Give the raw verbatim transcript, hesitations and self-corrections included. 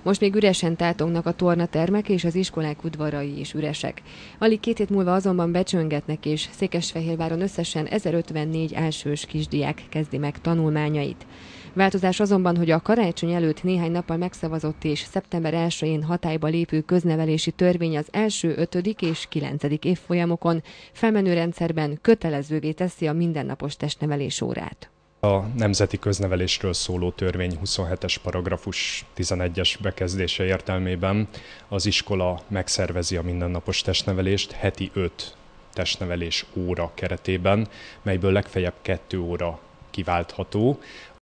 Most még üresen tátongnak a tornatermek, és az iskolák udvarai is üresek. Alig két hét múlva azonban becsöngetnek, és Székesfehérváron összesen ezerötvennégy elsős kisdiák kezdi meg tanulmányait. Változás azonban, hogy a karácsony előtt néhány nappal megszavazott és szeptember elsején hatályba lépő köznevelési törvény az első, ötödik és kilencedik évfolyamokon felmenő rendszerben kötelezővé teszi a mindennapos testnevelés órát. A nemzeti köznevelésről szóló törvény huszonhetes paragrafus tizenegyes bekezdése értelmében az iskola megszervezi a mindennapos testnevelést heti öt testnevelés óra keretében, melyből legfeljebb kettő óra kiváltható.